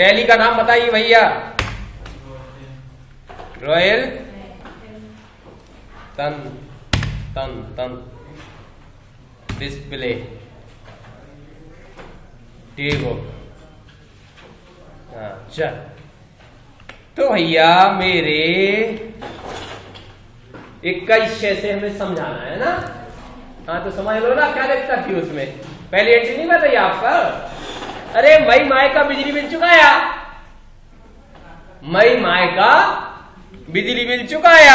Tally का नाम बताइए भैया। रॉयल तन तन तन डिस्प्ले टेबल। अच्छा तो भैया मेरे 21 से हमें समझाना है ना। हाँ तो समझ लो ना, क्या देखता थी उसमें पहली एंट्री नहीं बताइए आपका। अरे मई माह का बिजली बिल चुकाया, मई माह का बिजली बिल चुकाया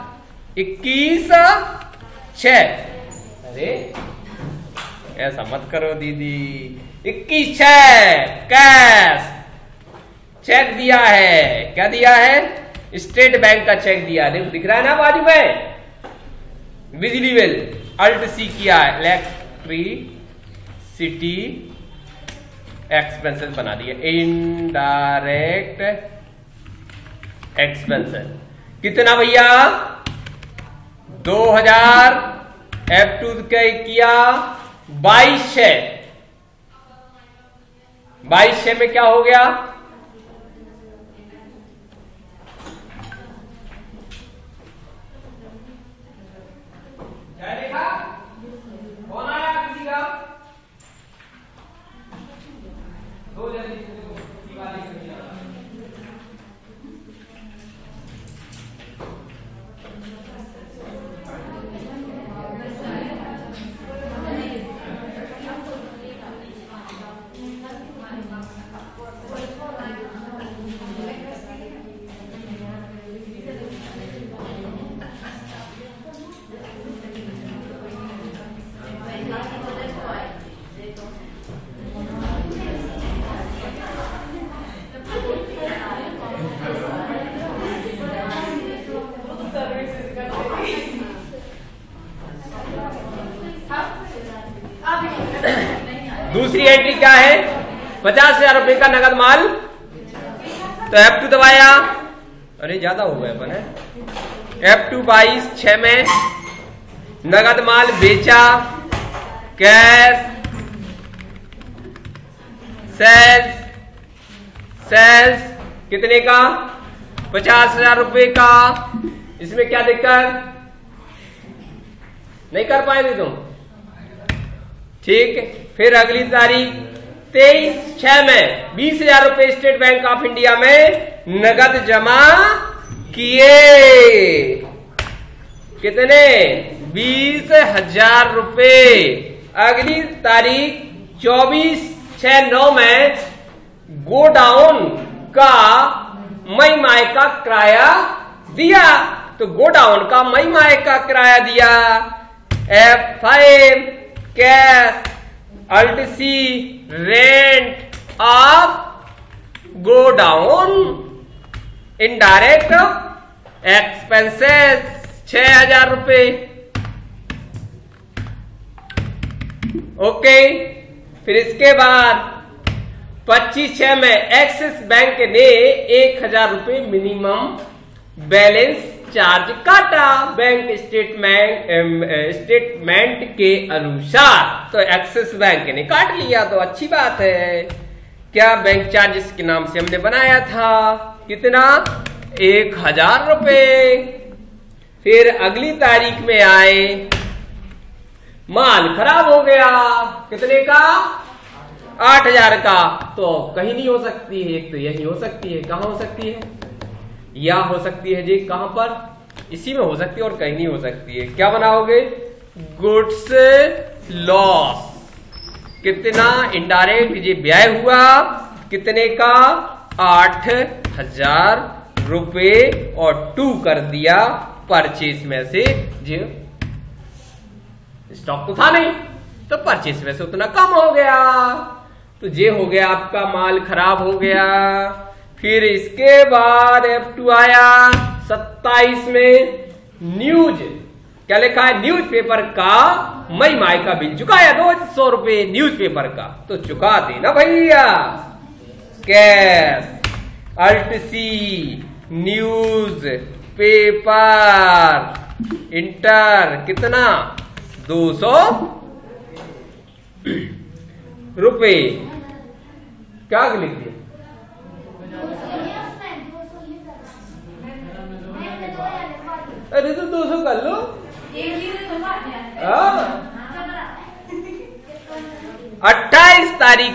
21/6। अरे ऐसा मत करो दीदी, 21/6 कैश चेक दिया है। क्या दिया है? स्टेट बैंक का चेक दिया है। देखो दिख रहा है ना बाजू में, बिजली बिल अल्ट सी किया है, इलेक्ट्रिसिटी एक्सपेंसेस बना दिया, इनडायरेक्ट एक्सपेंसेस। कितना भैया? 2000 F2 किया 22/6। 22/6 में क्या हो गया? क्या देखा? कौन आया किसी का? दो जल्दी दूसरी एंट्री क्या है? 50,000 रुपए का नगद माल। तो F2 दबाया, अरे ज्यादा हो गया अपन है। F2 22/6 में नगद माल बेचा, कैश सेल्स कितने का? 50,000 रुपए का। इसमें क्या दिक्कत? नहीं कर पाएंगे तुम, ठीक। फिर अगली तारीख 23/6 में 20,000 रुपए स्टेट बैंक ऑफ इंडिया में नगद जमा किए। कितने? 20,000 रुपए। अगली तारीख 24/6/9 में गोडाउन का मई माह का किराया दिया। तो गोडाउन का मई माह का किराया दिया, F5 cash alt C rent of godown indirect expenses 6,000 रुपए। ओके। फिर इसके बाद 25/6 में एक्सिस बैंक ने 1,000 रुपए मिनिमम बैलेंस चार्ज काटा बैंक स्टेटमेंट के अनुसार। तो एक्सिस बैंक ने काट लिया, तो अच्छी बात है। क्या बैंक चार्जेस के नाम से हमने बनाया था कितना? 1,000 रुपए। फिर अगली तारीख में आए, माल खराब हो गया, कितने का? 8,000 का। तो कहीं नहीं हो सकती है, एक तो यही हो सकती है। कहां हो सकती है? या हो सकती है जी कहां पर? इसी में हो सकती है और कहीं नहीं हो सकती है। क्या बनाओगे? Goods loss. कितना इनडायरेक्ट ये व्यय हुआ? कितने का? 8,000 रुपए और 2 कर दिया परचेस में से। जो स्टॉक तो था नहीं, तो परचेस में से उतना कम हो गया। तो ये हो गया आपका, माल खराब हो गया। फिर इसके बाद F2 आया 27 में, न्यूज। क्या लिखा है? न्यूज़पेपर का मई माह का बिल चुकाया 200 रुपए न्यूज़पेपर का। तो चुका देना भैया, cash alt C newspaper enter कितना? 200 रुपए। क्या लिख दिया? अरे तो 200 कर लो। 28 तारीख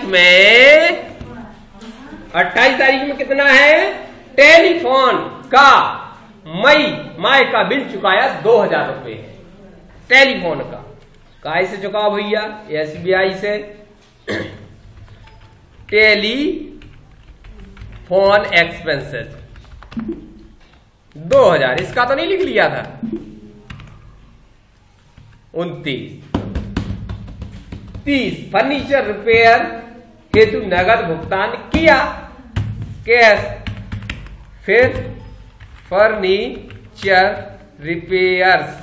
में कितना है? टेलीफोन का माह का बिल चुकाया 2000 रुपए। टेलीफोन का काहे से चुकाओ भैया? SBI से। टेलीफोन एक्सपेंसेस 2000, इसका तो नहीं लिख लिया था। 29 30 फर्नीचर रिपेयर हेतु नगद भुगतान किया, कैश। फिर फर्नीचर रिपेयर्स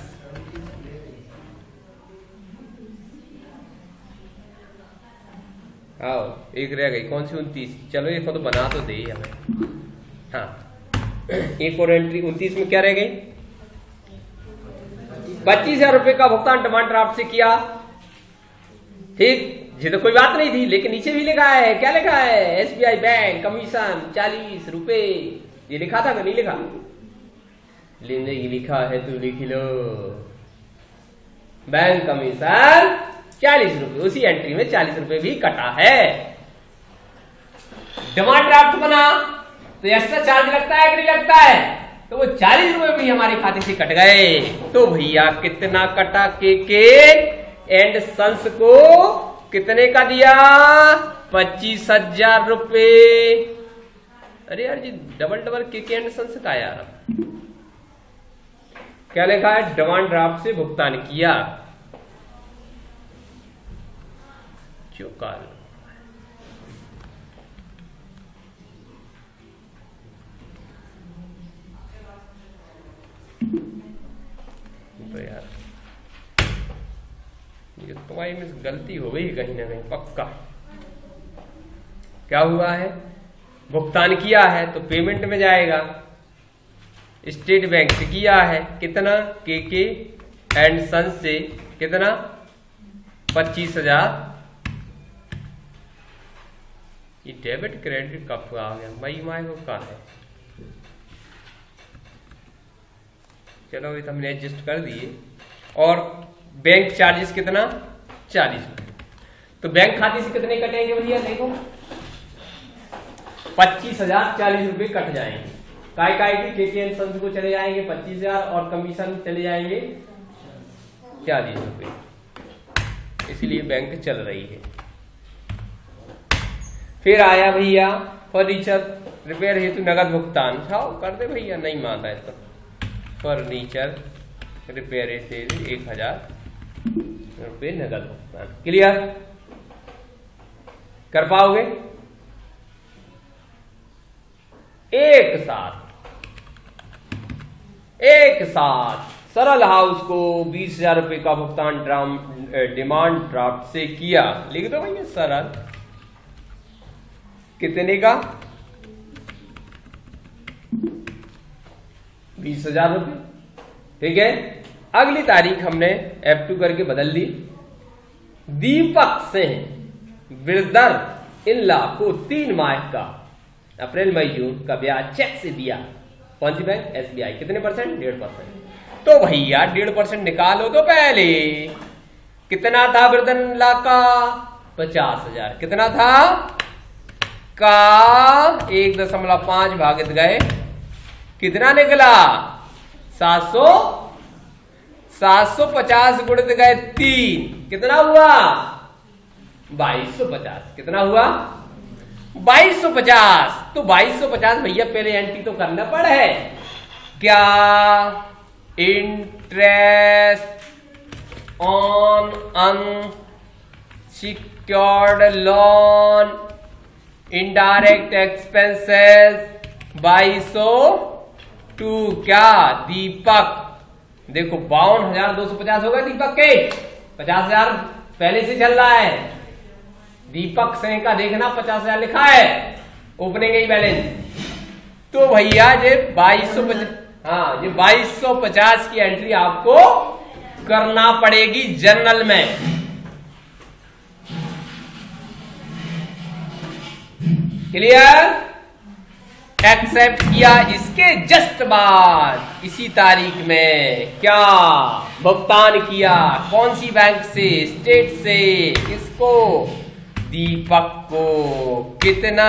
आओ, एक रह गई, कौन सी? 29। चलो इसको तो बना तो दे हमें। हाँ, एक और एंट्री 29 में क्या रह गई? 25,000 रुपए का भुगतान डिमांड ड्राफ्ट से किया। ठीक, ये तो कोई बात नहीं थी, लेकिन नीचे भी लिखा है। क्या लिखा है? SBI बैंक कमीशन 40 रुपए। ये लिखा था कि नहीं लिखा? नहीं लिखा है तो लिख लो, बैंक कमीशन 40 रुपए। उसी एंट्री में 40 रुपए भी कटा है। डिमांड ड्राफ्ट बना तो एक्स्ट्रा चार्ज लगता है कि नहीं लगता है? तो वो 40 रुपए भी हमारे खाते से कट गए। तो भैया कितना कटा? के एंड सन्स को कितने का दिया? 25,000 रुपए। अरे यार जी, डबल के एंड सन्स का यार। क्या लिखा है? डिमांड ड्राफ्ट से भुगतान किया, चुका। तो यार ये तुम्हारी में गलती हो गई कहीं ना कहीं, पक्का। क्या हुआ है? भुगतान किया है तो पेमेंट में जाएगा। स्टेट बैंक से किया है, कितना? के एंड सन से कितना? 25,000। ये डेबिट क्रेडिट कब आ गया? मई माह को कहा है। चलो अभी तो हमने एडजस्ट कर दिए। और बैंक चार्जेस कितना? 40 रुपए। तो बैंक खाते से कितने कटेंगे भैया? देखो 25,000 40 रुपए कट जाएंगे। काय के एंड सन्स को चले जाएंगे 25,000 और कमीशन चले जाएंगे 40 रुपए। इसलिए बैंक चल रही है। फिर आया भैया फर्नीचर रिपेयर हेतु नगद भुगतान। छाओ कर दे भैया, नहीं मानता है तो। फर्नीचर रिपेयर हेतु 1,000 रुपए नगद भुगतान। क्लियर? कर पाओगे? एक साथ सरल हाउस को 20,000 रुपए का भुगतान डिमांड ड्राफ्ट से किया। लिख दो भैया सरल। कितने का? 20,000 रुपए। ठीक है, अगली तारीख हमने F2 करके बदल दी। दीपक सिंह ब्रदर इन ला को 3 माह का अप्रैल मई जून का ब्याज चेक से दिया। कौन सी बैंक? SBI। कितने %? 1.5%। तो भैया 1.5% निकालो तो पहले। कितना था ब्रदर इन ला का? 50,000। कितना था? का 1.5 भागित गए, कितना निकला? 750 गुणित गए 3, कितना हुआ? 2250। कितना हुआ? 2250। तो 2250 भैया पहले एंट्री तो करना पड़े। क्या? Interest on unsecured loan indirect expenses 2202। क्या? दीपक देखो 52,250 हो गए दीपक के। 50,000 पहले से चल रहा है। दीपक सिंह का देखना 50,000 लिखा है ओपनिंग ही बैलेंस। तो भैया ये 2250, हाँ ये 2250 की एंट्री आपको करना पड़ेगी जर्नल में। क्लियर? एक्सेप्ट किया। इसके जस्ट बाद इसी तारीख में क्या भुगतान किया? कौन सी बैंक से? स्टेट से। किसको? दीपक को। कितना?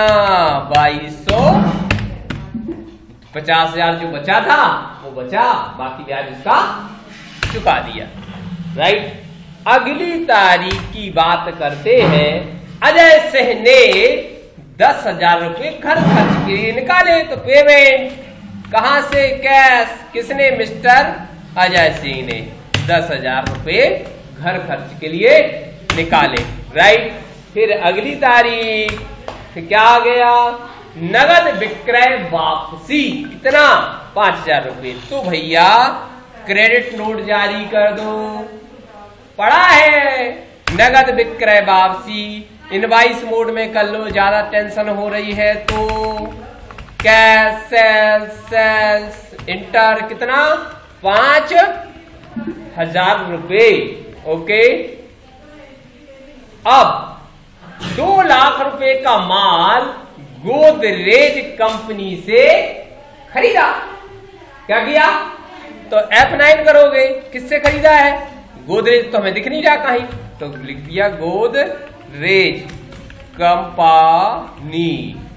2250,000 जो बचा था वो बचा, बाकी ब्याज उसका चुका दिया। राइट। अगली तारीख की बात करते हैं। अजय सिंह ने 10,000 रुपए घर खर्च के लिए निकाले, तो पेमेंट कहां से? कैश। किसने? मिस्टर अजय सिंह ने 10,000 रुपए घर खर्च के लिए निकाले। राइट। फिर अगली तारीख फिर क्या आ गया? नगद विक्रय वापसी। कितना? 5,000 रुपए। तो भैया क्रेडिट नोट जारी कर दो। पड़ा है नगद विक्रय वापसी। इनवाइस मोड में कर लो, ज्यादा टेंशन हो रही है तो। Cash sales enter. कितना? 5,000 रुपए। ओके। अब 2 लाख रुपए का माल गोदरेज कंपनी से खरीदा। क्या किया? तो F9 करोगे। किससे खरीदा है? गोदरेज तो हमें दिख नहीं रहा कहीं, तो लिख दिया गोदरेज कंपनी।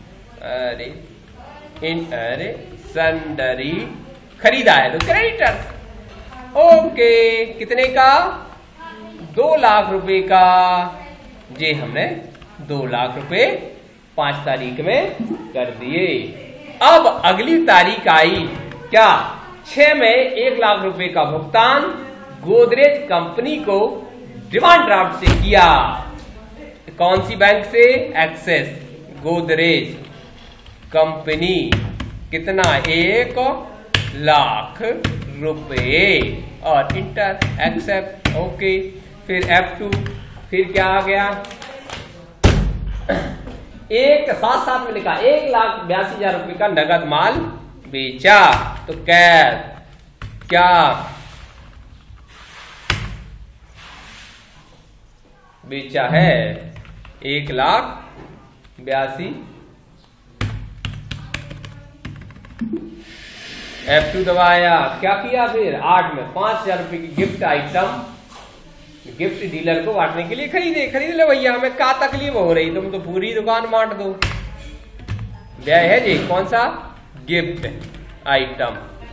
अरे सन्डरी खरीदा है तो क्रेडिटर। ओके। कितने का? 2 लाख रुपए का। जी हमने 2 लाख रुपए 5 तारीख में कर दिए। अब अगली तारीख आई क्या? 6 में 1 लाख रुपए का भुगतान गोदरेज कंपनी को डिमांड ड्राफ्ट से किया। कौन सी बैंक से? एक्सिस। गोदरेज कंपनी। कितना? 1 लाख रुपए और इंटर। एक्सेप्ट। ओके। फिर F2। फिर क्या आ गया? एक साथ साथ में लिखा 1,82,000 रुपए का नगद माल बेचा। तो क्या बेचा है? 1,82,000। F2 दबाया। क्या किया? फिर 8 में 5,000 रुपए की गिफ्ट आइटम गिफ्ट डीलर को बांटने के लिए खरीद ले भैया। हमें क्या तकलीफ हो रही? तुम तो पूरी दुकान बांट दो। व्यय है जी। कौन सा? Gift item.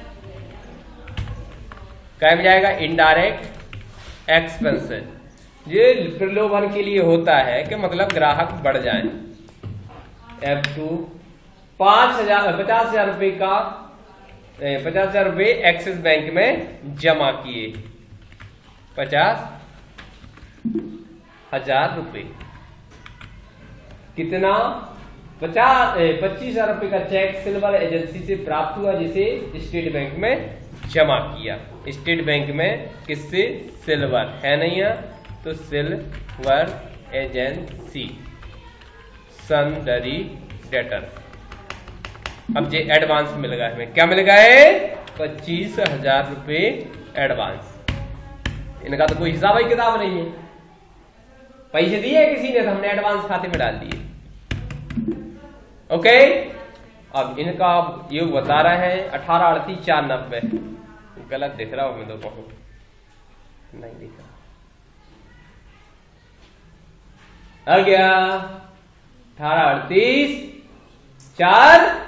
क्या में जाएगा? Indirect expenses. ये प्रलोभन के लिए होता है कि मतलब ग्राहक बढ़ जाए। F2 50,000 रुपए का 50,000 रुपए एक्सिस बैंक में जमा किए। 50,000 रुपए। कितना? 25,000 रुपए का चेक सिल्वर एजेंसी से प्राप्त हुआ, जिसे स्टेट बैंक में जमा किया। स्टेट बैंक में किससे? सिल्वर है नहीं है तो सिल्वर एजेंसी सनडरी डेटर। अब ये एडवांस मिल गया हमें। क्या मिल गए? 25,000 रुपए एडवांस। इनका तो कोई हिसाब ही किताब नहीं है। पैसे दिए किसी ने तो हमने एडवांस खाते में डाल दिए। ओके। अब इनका योग बता रहा है 18,38,490। गलत दिख रहा हूं मैं तो कहूं नहीं दिख रहा। आ गया 18,38,490।